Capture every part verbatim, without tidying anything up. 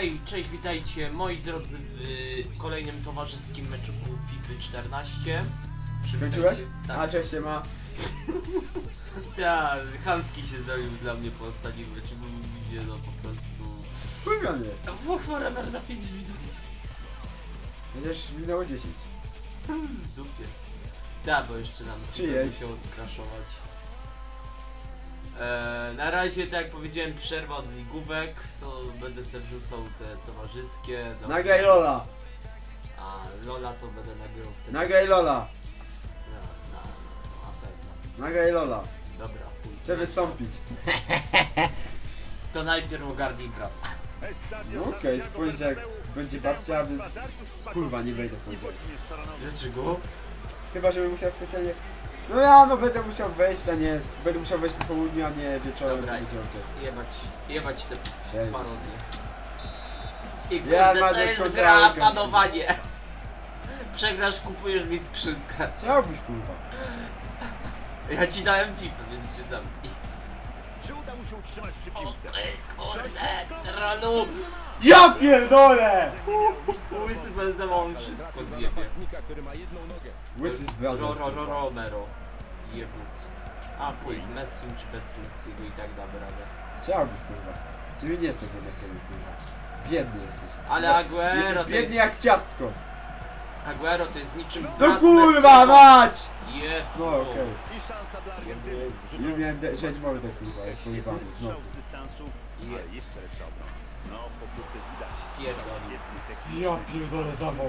Hej, cześć, witajcie moi drodzy w kolejnym towarzyskim meczuku FIFA czternaście. Skończyłeś? Tak. A, cześć się ma. Tak, Chamski się zrobił dla mnie po ostatnim meczu, bo widzicie, no po prostu... Kurwiony. Włoch Forever na pięć minut. Będziesz minęło dziesięć. W dupie. Tak, bo jeszcze nam Czyjeś? musiał skraszować. Eee, na razie, tak jak powiedziałem, przerwa od ligówek, to będę sobie wrzucał te towarzyskie. Do... Nagraj Lola. A Lola to będę nagrywał wtedy. Nagraj Lola. No, no, no, na pewno. Nagraj Lola. Dobra, chuj. Chcę wystąpić. To najpierw ogarnij brat. No okej, okay. W poniedziałek będzie babcia, więc... Kurwa, nie wejdę w poniedziałek. Dlaczego? Chyba, żebym musiał specjalnie... No ja no będę musiał wejść, a nie... Będę musiał wejść po południu, a nie wieczorem. Dobra, będzie okej. jebać, jebać te Siedź. parodie. I kurde, Ja to mam jest kontrolę. gra, panowanie. Przegrasz, kupujesz mi skrzynkę. Chciałbyś, kurwa. Ja ci dałem FIFA, więc się zamknij. Czy uda mu się utrzymać przy O piłce? kurde, trolu. Ja pierdolę! Łysy Benzema, on wszystko zjebie. Łysy z Ro, Brazos. ro, ro, Romero. Jebut. A pójdź z Messim czy bez Messiego i tak da radę. Chciałbyś, kurwa. Ciebie nie jesteś na celu, kurwa. Biedny jesteś. Ale No, Aguero jesteś to biedny jest... jak ciastko. Aguero to jest niczym No brat kurwa Messiego. mać! Jeb. No okej. I szansa dla Argentyny. Nie miałem drzeć mordę, kurwa, jak pojebany. No. Strzał z dystansu, ale jeszcze lepsza obrona. No, po piłce widać. Spierdolił. Świetny techniczny. Ja pierdolę zawał.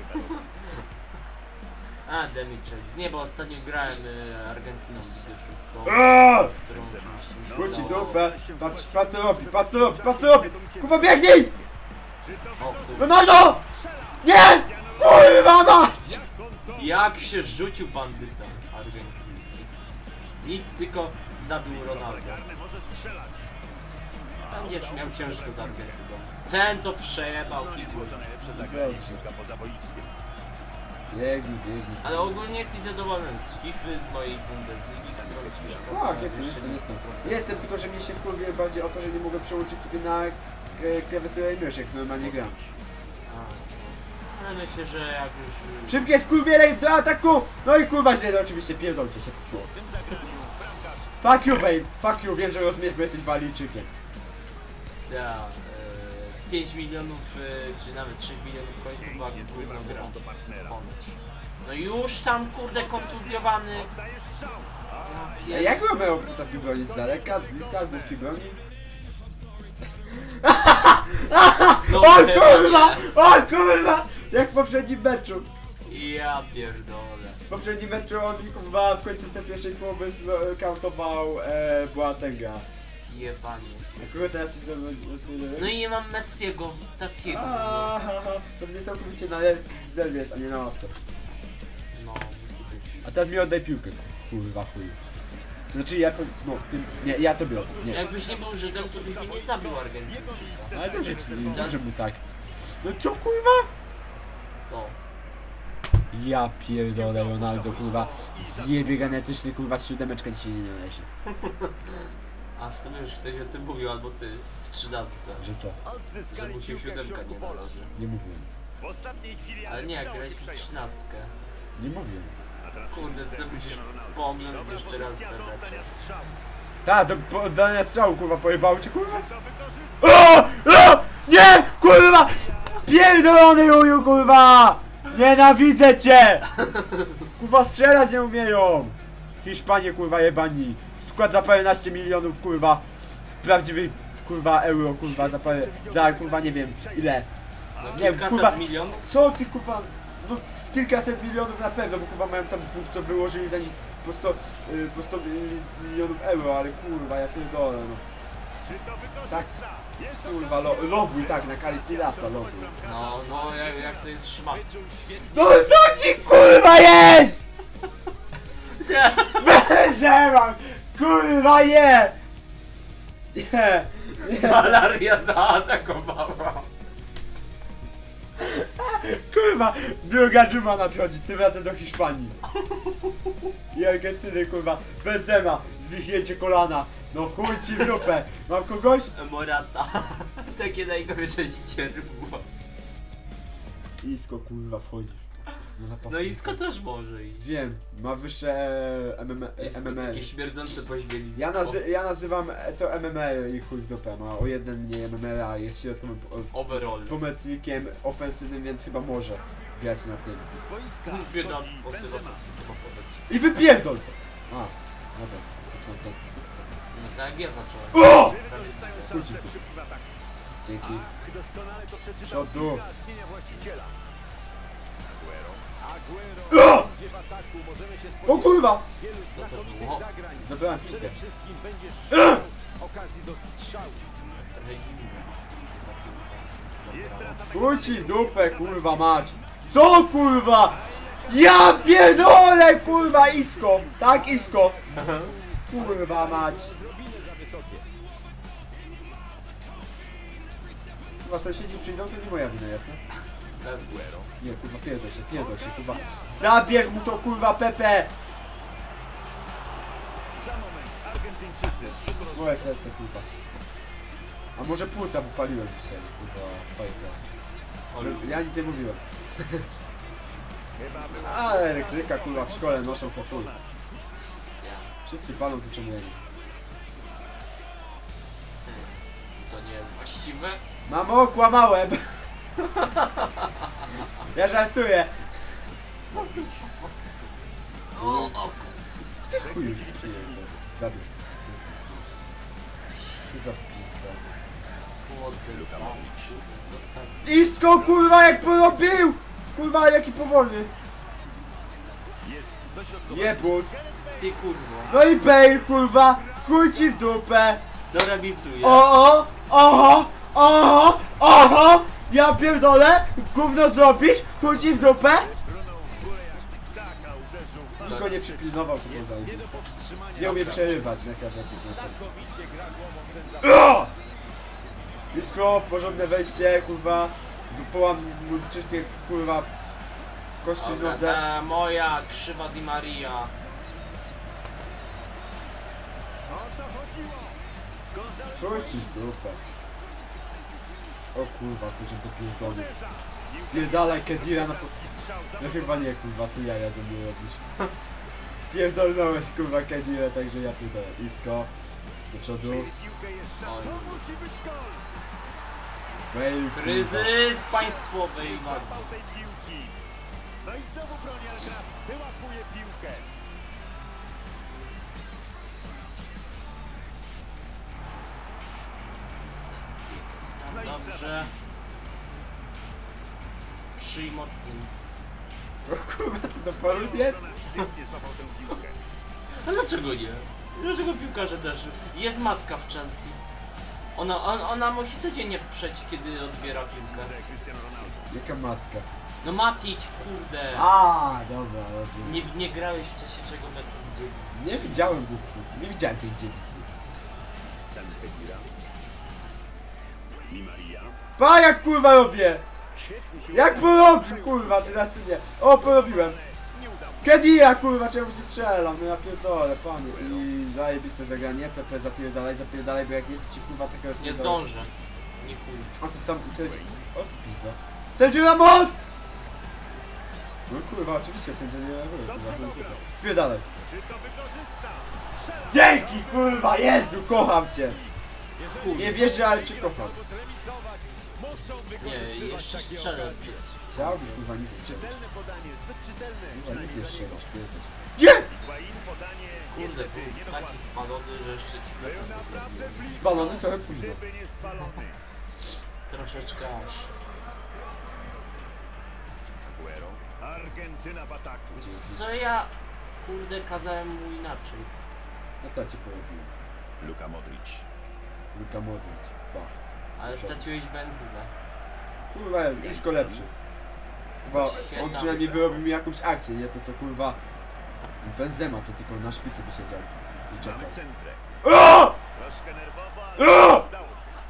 A, Demiczek. Nie, bo ostatnio grałem y, Argentyną Ligę Szóstą, Aaaa! którą oczywiście mi się Wróci udało. dupę. Patrz, patrz co robi, patrz co robi, patrz co robi! Kurwa biegnij! O kurwa. Ronaldo! Nie! Kurwa mać! Jak się rzucił bandyta argentyński. Nic, tylko zabił Ronaldo. Może strzelać. Będziesz miał ciężko z Argentyną. Ten to przejebał kiblu. To najlepsze zagranie piłka poza boiskiem. Biegnij, biegnij. Ale ogólnie jesteś zadowolony z FIFA, z mojej Bundesligi, z którą ci się Tak, pokazałem jestem, jeszcze jestem, jestem. nie sto procent. Jestem, tylko że mnie się wkurwie bardziej o to, że nie mogę przełączyć sobie na e, klawiaturę i mysz, jak normalnie gram. A, no. Ale myślę, że jak już... Szybkie skurwiele do ataku! No i kurwa źle, no oczywiście pierdolcie się. Fuck you babe, fuck you, wiem, że rozumiesz, bo jesteś Walijczykiem. Ja, e, pięć milionów, e, czy nawet trzy milionów końców była gówno gra. Ponoć. No już tam kurde kontuzjowany. Ja A jak Romeo potrafi bronić z daleka, z bliska, z bliskiej broni? No, O chyba kurwa! nie. O kurwa! Jak w poprzednim meczu. Ja pierdolę. W poprzednim meczu on kurwa w końcu tej pierwszej połowy zlo- kautował e, Boatenga. Jebanie. Akurat teraz jest No i nie mam Messiego takiego. No. Aaaa, to mnie całkowicie na le- zerwiesz, a nie na ławce. No, A teraz mi oddaj piłkę. Kurwa chuj. Znaczy ja to, no, ty, nie, ja to biorę, nie. jakbyś nie był Żydem, to byś mnie nie zabił Argentyńczyka. Ale dobrze ci, nie dobrze mu tak. No co kurwa? To. Ja pierdolę Ronaldo kurwa. Zjebie genetyczny kurwa z siódemeczka dzisiaj nie należy. A w sumie już ktoś o tym mówił, albo ty w trzynastce. Że co? Że Odzyskali mu się piłkę w siódemka środku nie pola. należy. Nie mówiłem. W ostatniej chwili Ale nie, jak udało grałeś się w przejąć. trzynastkę. Nie mówiłem. A teraz Kurde, piłkę co musisz Cristiano Ronaldo. pomylić Dobra jeszcze raz pozycja te do mecze. oddania strzału. Ta, do po- oddania strzału kurwa pojebało cię kurwa. To wykorzystał. O! O! Nie! Kurwa! Pierdolony juju kurwa! Nienawidzę cię! Kurwa strzelać nie umieją! Hiszpanie kurwa jebani! Skład za paręnaście milionów kurwa! Prawdziwych kurwa euro kurwa za parę... za kurwa nie wiem ile. No, Nie wiem, kilkaset kurwa. milionów? Co ty kurwa? No z kilkaset milionów na pewno, bo kurwa mają tam dwóch co wyłożyli za nich po sto, y, po sto milionów euro, ale kurwa ja pierdolę no. Czy to wykorzysta? Tak. Jest to Kurwa lo, lobuj tak na Kalistylasa lobuj. No, no, jak, jak to jest szmat. No co ci kurwa jest?! Benzema! Kurwa je! Nie! Nie! Malaria zaatakowała. Kurwa! Druga dżuma nadchodzi, tym razem do Hiszpanii. I Argentyny kurwa. Benzema! Zwichnięcie kolana. No chuj ci w dupę. Mam kogoś? Morata. Takie najgorsze ścierwo. Isko kurwa wchodzisz. No, na No pasku. Isko też może iść. Wiem, ma wyższe M M A. Isko M M A. takie śmierdzące poźmielisko. Ja, nazy ja nazywam to M M A i chuj w dupę. Ma o jeden mniej M M A, jest środkowym po- Overall. pomocnikiem ofensywnym, więc chyba może grać na tym. Z boiska Biedactwo wchodzi chyba Benzema. chyba podać. I wypierdol to! A, dobra. zaczynam teraz. No tak jak ja zacząłem. O! Wykorzystają Chodź szansę tu. w szybkim ataku. Dzięki. Ach, doskonale to przeczytał Przodu. piłkarz zmienia właściciela. Aguero. O! Aguero będzie w ataku. Możemy się O spodziewać kurwa! wielu to znakomitych było? zagrań. Zabrałem Przede piłkę. wszystkim będzie szukał okazji do strzału. Trochę dziwne. Jest teraz atak. Chuj ci w dupę, kurwa mać! Co kurwa? Ja pierdolę, kurwa, Isko! Tak, Isko! Kurwa mać! Odrobinę za wysokie. Kurwa, sąsiedzi przyjdą, to nie moja wina, jasne? Aguero. Nie, kurwa, pierdol się, pierdol się, kurwa. Zabierz mu to, kurwa, Pepe! Za moment Argentyńczycy rzut roz- Moje serce, kurwa. A może płuca, bo paliłem dzisiaj, kurwa, fajkę. Ale ja nic nie mówiłem. Chyba była A, elektryka, kurwa, w szkole noszą po chuj. Wszyscy palą, to czemu ja nie? To nie jest właściwe. Mamo, kłamałem! Ja żartuję! O, o, Ty chuj, zabierz. Co za pizda. kurde. Isko, kurwa, jak porobił! Kurwa, jaki powolny! jest dośrodkowy. Jebut! Ty kurwo. No i Bale, kurwa! Chuj ci w dupę! No remisuję. O, o, oho, oho, oho! Ja pierdolę! Gówno zrobisz? Chuj ci w dupę? Runął w górę jak ptaka, uderzył w Niko nie przypilnował tego Nie zajmu. do powstrzymania. Nie umie przerywać na każdym Znakomicie gra głową ten zawodnik. O! Isko, porządne wejście, kurwa. Połam mu wszystkie, kurwa, kości w Dobra, nodze. ta moja krzywa Di Maria. O to chodziło. Gonzalo Chuj ci w dupę. O kurwa, to się dopierdolę. uderza. Piłka Pierdalaj Kedira na po... strzał za No chyba nie, kurwa, ty jaja ze mnie robisz. Pierdolnąłeś, kurwa, Kedira, także ja tutaj. Isko, do przodu. piłkę jeszcze. Oj. To musi być gol. Bale, kurwa. Kryzys państwowy i Złapał tej piłki. No i znowu broni, ale teraz wyłapuje piłkę. Dobrze. Przyj mocnym. O kurwa, ty do paru jest? Świetnie złapał tę piłkę. A dlaczego nie? Dlaczego piłkarze też? Jest matka w Chelsea. Ona, on, ona musi codziennie przejść, kiedy odbiera piłkę. Cristiano Ronaldo. Jaka matka? No Matic, kurde. A, dobra, dobra. Nie, nie grałeś w czasie czego meczu gdzie... Nie widziałem głupku. Nie widziałem tej dziewczyny. Sam Kedira. Di Maria. Pa, jak kurwa robię! Świetnie się Jak porobił, kurwa, teraz ty nie. O, porobiłem. nie udało. Kedira, kurwa, czemu się strzelam? No ja pierdolę, panie. I zajebiste zagranie, Pepe zapierdalaj, zapierdalaj, bo jak nie to ci kurwa takiego... Nie zdążę. Nie chuj. A to tam... O, pizda. Sergio Ramos! No kurwa, oczywiście Sergio Ramos, kurwa. Spierdalaj. Czy to wykorzysta? Strzela. Dzięki, kurwa, Jezu, kocham cię. Chuj. Nie wierzę, ale cię kocham. Zremisować. Muszą Nie, wykorzystywać jeszcze takie strzelę. okazje. Chciałbyś, kurwa, nic strzelać. Czytelne podanie, zbyt czytelne. Kurwa, nic nie Przynajmniej dla niego. strzelasz, pierdolę. Nie! Higuain podanie Kurde, niestety był taki niedokładne. spalony, że jeszcze ci Był naprawdę blisko. Spalony trochę późno. Gdyby nie spalony. troszeczkę aż. Aguero. Argentyna w ataku. Co ja, kurde, kazałem mu inaczej. No to cię porobiłem. Luka Modric. Luka Modric. Bach. Ale straciłeś benzynę. Kurwa, blisko lepszy. Chyba on przynajmniej wyrobi mi jakąś akcję, nie to co kurwa Benzema, to tylko na szpicy by siedział i Mamy czekał. centrę. O! Troszkę nerwowo, O! ale udało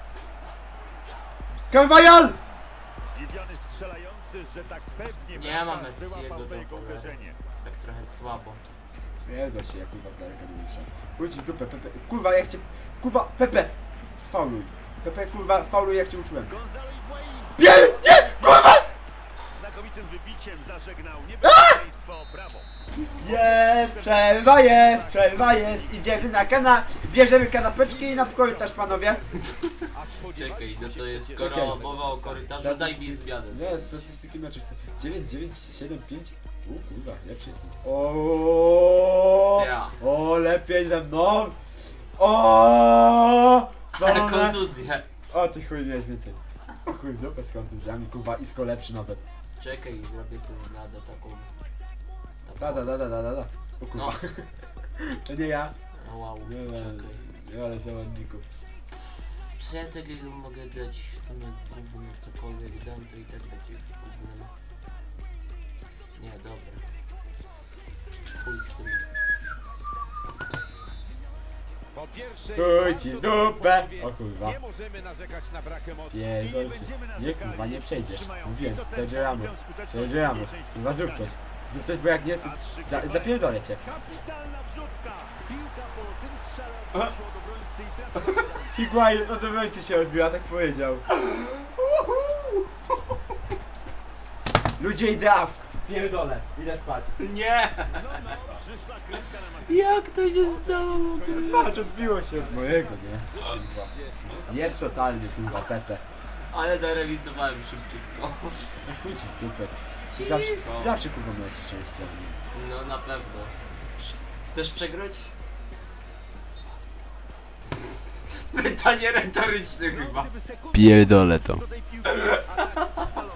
się. Carvajal! Zdziwiony strzelający, że tak pewnie Nie ma bramkarz Messiego wyłapał to do jego cholery. uderzenie. Tak trochę słabo. Pierdol się, ja kurwa z daleka nie muszę. Pójdź w dupę, Pepe. Kurwa, jak cię... Kurwa, Pepe! Fauluj. Pepe, kurwa, fauluj jak cię uczyłem. Gonzalo Higuain Pier... Nie! Kurwa! znakomitym wybiciem zażegnał niebezpieczeństwo. Brawo. Jest, przerwa jest, przerwa jest. Idziemy na kana... Bierzemy kanapeczki i na korytarz, panowie. Czekaj, no to jest skoro mowa o korytarzu, daj mi zmianę. Nie, statystyki meczu chcę. dziewięć, dziewięć, siedem, pięć. U kurwa, lepszy jest. O, Ja. o, lepiej ze mną. O, Ale spalone. kontuzję. O, ty chuj miałeś więcej. O chuj, dupę z kontuzjami, kurwa, isko lepszy nawet. Czekaj, zrobię sobie zmianę taką. Da, da, da, da, da, da, da. O kurwa. No. To nie ja. No wow, Nie, nie, czekaj. nie, ale zawodników. Czy ja takiego mogę grać w sumie próbę na cokolwiek dam, to i tak będzie problem. Nie, dobra. Chuj z tym. Po pierwsze, Chuj ci dupę. O kurwa. nie możemy narzekać na brak emocji. Pierdol się. Nie kurwa, nie przejdziesz. Mówiłem, Sergio Ramos. Sergio Ramos. Kurwa, zrób coś. Zrób coś, bo jak nie, to za, zapierdolę cię. Kapitalna wrzutka. Piłka po tym strzale weszła do obrońcy i trafiła. Higuain od obrońcy się odbiła, tak powiedział. Ludzie idea. Pierdolę, idę spać. Nie! Przyszła kreska na mapę. Jak to się stało? Patrz, odbiło się od mojego, nie? Kurwa. Jest totalnie, kurwa, Pepe. Ale narealizowałem szybciutko. No chuj ci w dupę. Ty zawsze, ty zawsze kurwa miałeś szczęście. No na pewno. Chcesz przegrać? Pytanie retoryczne chyba. Pierdolę to. Do tej piłki, a tak spalony.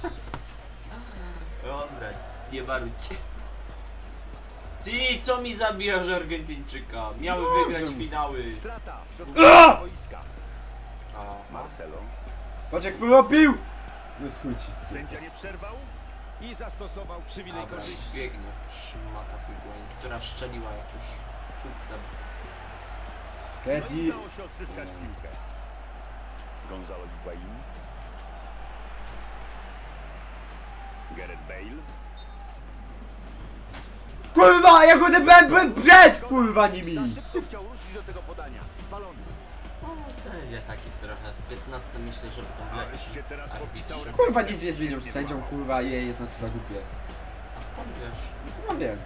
Dobra, nie marudźcie. Ty, co mi zabijasz Argentyńczyka? Miały Dobrze. wygrać finały. Strata w środku A! boiska. A, Marcelo. Patrz jak porobił! No chuj ci. Sędzia nie przerwał i zastosował przywilej dobra, korzyści. biegnie. Szmata Higuain, która strzeliła jakimś fuksem. No i Teddy. udało się odzyskać piłkę. Gonzalo Higuain. Gareth Bale. Kurwa, jak odebrałem przed! Kurwa nimi! Za szybko chciał ruszyć do tego podania. Spalony. No, sędzia taki trochę. W piętnastce myślę, że będą Ależ lepsi. się teraz popisał. arbitrzy. Kurwa nic nie zmienił z sędzią, kurwa, je jest na to za głupie. A skąd wiesz? No wiem.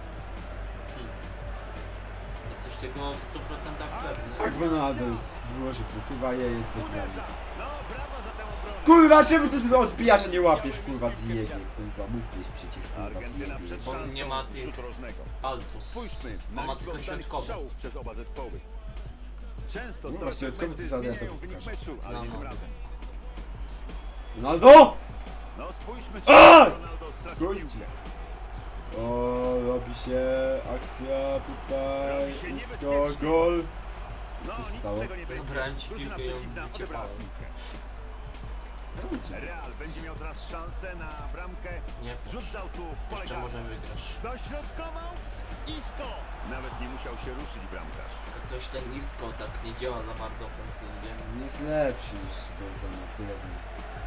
Jesteś tego w stu procentach pewny. Tak Ronaldo jest było szybko, kurwa je jest bez Uderza. No, brawo za tę obronę. Kurwa, czemu ty tu odbijasz, a nie łapiesz, kurwa, zjebie, kurwa, mógłbyś przecież, kurwa, Argentyna zjebie. przed Bo on nie ma szansą tych- rzutu rożnego. Altus. Spójrzmy On ma liczbę tylko oddanych środkowe. strzałów przez oba zespoły. Często No, stałe środkowy fragmenty to zaraz zmieniają to wynik pokażę. meczu, ale No, nie no. tym razem. Ronaldo! No spójrzmy, czy A! Ronaldo stracił Gońcie. piłkę. O, robi się akcja tutaj, Robi się jest to niebezpiecznie. gol. No, Co się nic stało? z tego nie będzie. Brałem ci Drużyna piłkę i ją przeciwna wyciepałem. odebrała piłkę. Real będzie miał teraz szansę na bramkę. Nie, Rzut z autu w pole jeszcze karne. może wygrasz. Dośrodkował. Isco. Nawet nie musiał się ruszyć bramkarz. Tylko coś ten nisko tak nie działa za bardzo ofensywnie. Nie jest lepszy niż Benzema, tyle wiem.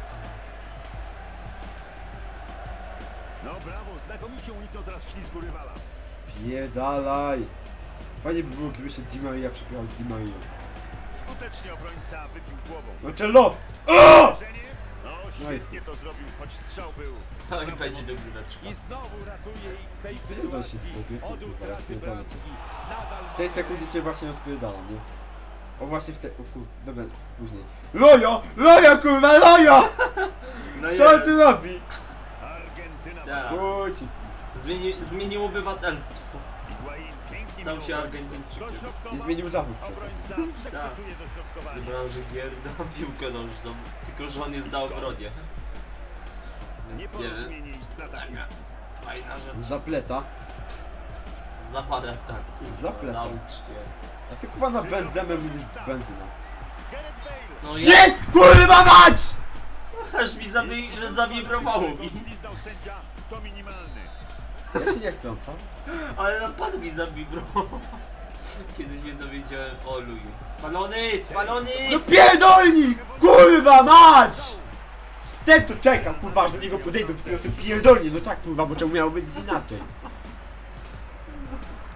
No brawo, znakomicie uniknął teraz ślizgu rywala. Pierdalaj! Fajnie by było, gdyby się Di Maria przegrał z Di Maria. Skutecznie obrońca wybił głową. No cello! O! Uderzenie? No świetnie to zrobił, choć strzał był. No i będzie dogryweczka. I znowu ratuje ich w tej Pierdol się sytuacji z tobie, od kurwa, utraty rozpierdolę bramki. cię. Nadal W tej sekundzie cię właśnie rozpierdalam, nie? O właśnie w tej... O kur... Dobra, później. Lojo! Lojo kurwa, Lojo! No Co on tu robi? Argentyna. Tak. Chodź. Zmieni, zmienił obywatelstwo. Higuain pięknie Stał minął się obrońcę. Argentyńczykiem. Dośrodkował. Nie zmienił zawód przecież. Obrońca przechwytuje dośrodkowanie. Wybrał, że gierda piłkę nożną, tylko że on jest na obronie. Więc nie wiem. Nieporozumienie i strata piłki. Fajna rzecz. Zapleta. Zapada tak. Zapleta. Nauczcie. A ty kurwa na benzemę mówisz benzyna. Gareth Bale. No ja... Nie! Kurwa mać! Aż mi zawi... zawibrowało mi. Gwizdał sędzia, to minimalny. Ja się nie wtrącam. Ale na pan mi zawibrował. Kiedy się dowiedziałem o luju. Spalony! Spalony! No pierdolnik! Kurwa mać! Ten tu czeka, kurwa, aż do niego podejdą, przyniosę pierdolnie, no tak kurwa, bo czemu miało być inaczej?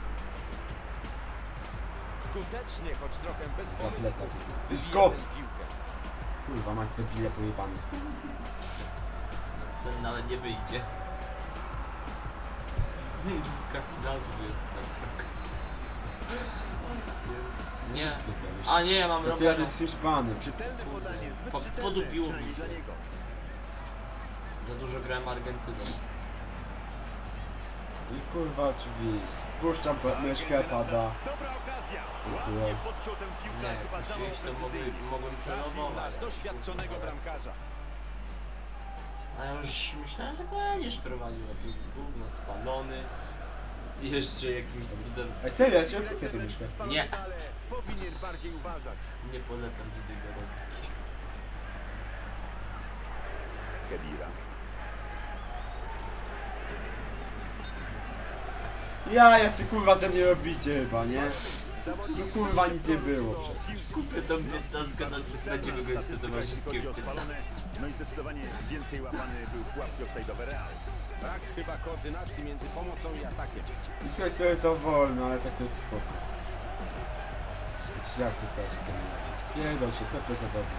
Skutecznie, choć trochę bez Zapleta. pomysłu. Blisko! Wybija tę piłkę. Kurwa, macie te pile pojebane. Ten nawet nie wyjdzie. Kasinazu jest tak. Nie. A nie, mam To jest robione. jest Hiszpany. Czytelne podanie, zbyt Po- czytelne, podupiło przynajmniej mi się. dla niego. Za dużo grałem Argentyną. I kurwa oczywiście. Puszczam pod myszkę, pada. Dobra okazja. Dziękuję. Ładnie podciął tę piłkę, Nie, chyba za mało gdzieś to mogli, precyzyjnie. mogłem Trafił przenowować. na doświadczonego bramkarza. A ja już myślałem, że będziesz prowadził, a tu gówno spalony. I jeszcze jakimś cudem Ej, serio, ja ci odkupię tę myszkę. Nie. Ale powinien bardziej uważać. nie polecam ci tego robić. Kedira. Ja, ja sobie kurwa ze mnie robicie chyba, nie? No kurwa nic nie było przecież. Kupię tą piętnastkę na będziemy grać te towarzyskie w Spalone. No i zdecydowanie więcej łapany był pułapki offside'owe Real. Brak chyba koordynacji między pomocą i atakiem. I słuchaj, to jest za wolno, ale tak to jest spoko. Jak chcę stać się ten Pierdol się, to jest zabawne.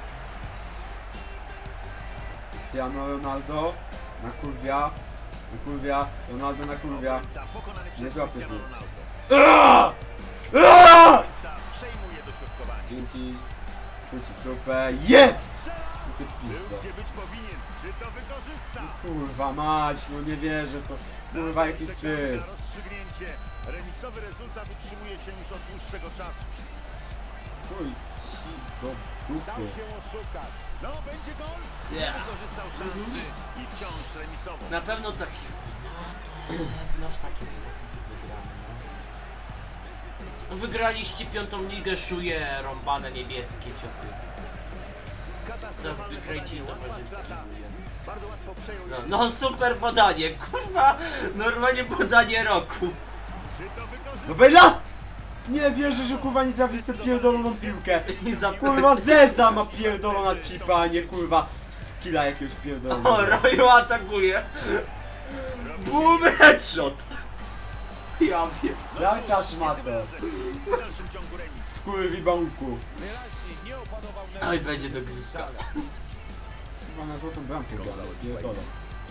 Cristiano Ronaldo na kurwia. Na kurwia. Ronaldo na kurwia. Obrońca pokonany Nie przez złapię Cristiano tu. Ronaldo. Aaaa! Aaaa! Obrońca przejmuje dośrodkowanie. Dzięki. Chwyci w dupę. Je! I ty Był pizdo. gdzie być powinien. Czy to wykorzysta? Kurwa mać, no nie wierzę to. Kurwa jakiś Czekamy syf. na rozstrzygnięcie. Remisowy rezultat utrzymuje się już od dłuższego czasu. Chuj ci do Dał dupy. się oszukać. No, będzie gol. Nie Yeah. wykorzystał szansy i wciąż remisowo. Na pewno taki. Na pewno w taki sposób wygramy. No. Wygraliście piątą ligę, szuje rąbane niebieskie cioty. Teraz Katastrofalne wygrajcie i to podanie, będzie łatwa strata. skiluję. Bardzo łatwo przejął. No, no super podanie, kurwa, normalnie podanie roku. Czy to wykorzysta? No Bejla! Nie wierzę, że kurwa nie trafi tę pierdoloną piłkę. I za Kurwa Zeza ma pierdolona cipa, a nie kurwa skilla jakiegoś O, pierdolonego. Roju atakuje. Boom, headshot. Ja wiem. Jaka szmata. W dalszym ciągu remis. Skurwibąku. Wyraźnie nie opanował nerw. Oj, będzie dogrywka. Chyba na złotą bramkę grał, pierdolę.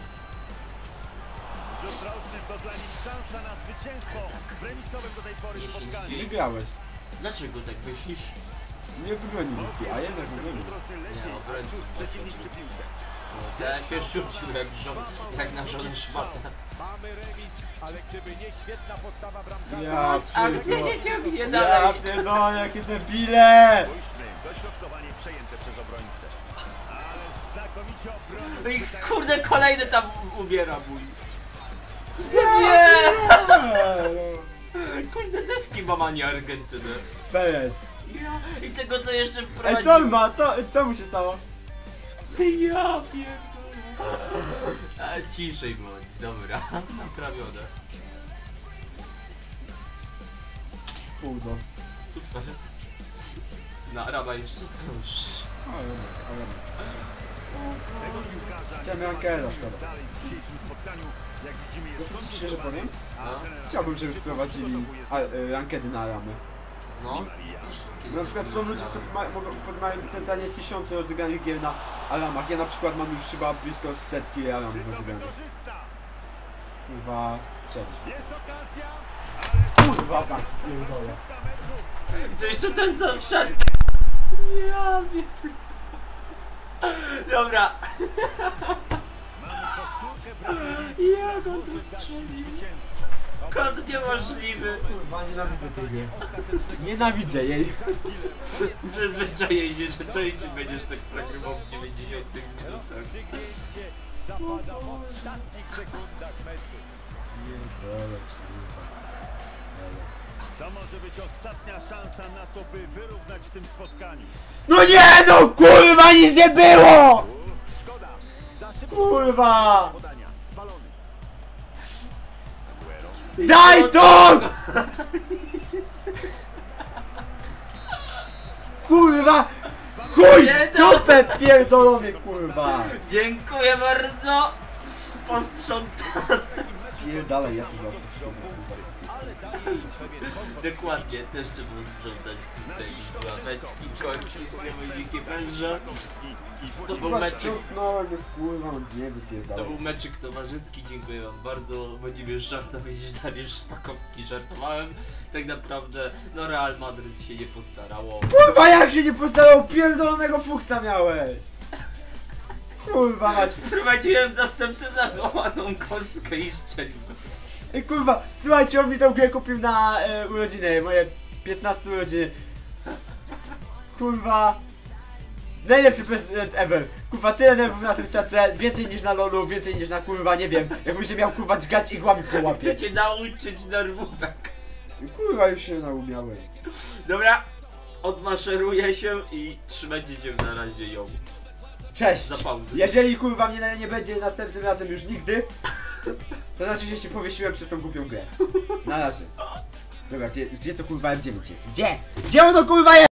Rzut rożny to dla nich szansa na zwycięstwo w remisowym do tej pory Jeśli spotkaniu. Nie grałeś. Dlaczego tak myślisz? Nie wybroni Wiki, a jednak wybroni. Nie, obrońcy. Cóż, przeciwnik przy piłce. Ja się rzucił jak, żon, jak na żonę szmatę. Mamy remis, ale gdyby nie świetna postawa bramkarza. Ja Akcja pierdolę. się ciągnie Ja dalej. pierdolę, jakie debile! Spójrzmy, dośrodkowanie przejęte przez obrońcę. Ale znakomicie obronił. I Tutaj- kurde, kolejny tam ubiera mój. Nie! Kurde, deski mam, a nie Argentynę. Perez. Ja, i tego co jeszcze Ej, wprowadził. co on ma? Co, co mu się stało? Ja pierdolę. A ciszej bądź, dobra, naprawione. Półdo. Super. Na raba jeszcze cóż. Tego piłkarza Chciałem nie ma Ankera, siły szkoda. dalej w dzisiejszym spotkaniu. Jak widzimy, Ja jest to ci szczerze kontuzjowany. powiem? A No. trener Chciałbym, żeby Argentyńczyków wprowadzili przygotowuje a, y, ankiety na ramy. No. Maria. No, na przykład są ludzie, co ma, mogą mają totalnie tysiące rozegranych gier na alamach. Ja na przykład mam już chyba blisko setki alamów Czy to rozegranych. wykorzysta? Kurwa, strzelić. Jest okazja, Kurwa, tak, pierdolę. ale I to jeszcze ten co wszedł. Ja wiem. Dobra. mamy powtórkę Brazylii. Jak on to strzelił? Zwycięstwo. Kąt niemożliwy. Kurwa, nienawidzę tej gry. Nienawidzę jej. Przyzwyczajenie, że części będziesz tak przegrywał w dziewięćdziesiątych minutach. Rozstrzygnięcie zapada w ostatnich sekundach meczu. Pierdolę, kurwa. To może być ostatnia szansa na to, by wyrównać w tym spotkaniu. No nie no, kurwa, nic nie było! U, szkoda. Za szybko Kurwa! podania. Spalony. Aguero. Daj to! Kurwa! Chuj! Nie, to- Dupę pierdolony, kurwa! Dziękuję bardzo. Posprzątane. Pierdalej, ja sobie Ale dalej Dokładnie, też trzeba sprzątać tutaj z ławeczki, końki, z dzikie węże. To był Kurwa, meczyk, sprzątnąłem, kurwa, nie to wypierdałem. był meczyk towarzyski, dziękuję wam bardzo. Będziemy żartować, Dariusz Szpakowski, żartowałem. Tak naprawdę, no Real Madryt się nie postarało. Kurwa, jak się nie postarał, pierdolonego fuksa miałeś! Kurwa mać. Wprowadziłem zastępcę za złamaną kostkę i szczelił. Ej kurwa, słuchajcie, on mi tą grę kupił na e, urodziny, moje piętnaste urodziny. Kurwa. Najlepszy prezydent ever. Kurwa, tyle nerwów na tym stację, więcej niż na lolu, więcej niż na kurwa, nie wiem. Jakbym się miał kurwa dźgać igłami po łapie. Chcecie nauczyć nerwówek. Kurwa, już się naumiałem. Dobra, odmaszeruję się i trzymajcie się na razie ją. Cześć! Za pauzę. Jeżeli kurwa mnie nie będzie następnym razem już nigdy, to znaczy, że się powiesiłem przez tą głupią grę. Na razie. Dobra, gdzie, gdzie to kurwa M dziewięć jest? Gdzie? Gdzie ono kurwa jest?